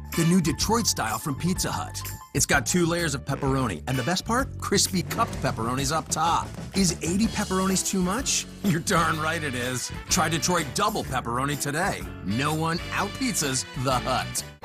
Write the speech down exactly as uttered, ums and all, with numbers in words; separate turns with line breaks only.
the new Detroit style from Pizza Hut. It's got two layers of pepperoni, and the best part? Crispy cupped pepperonis up top. Is eighty pepperonis too much? You're darn right it is. Try Detroit double pepperoni today. No one out-pizzas the Hut.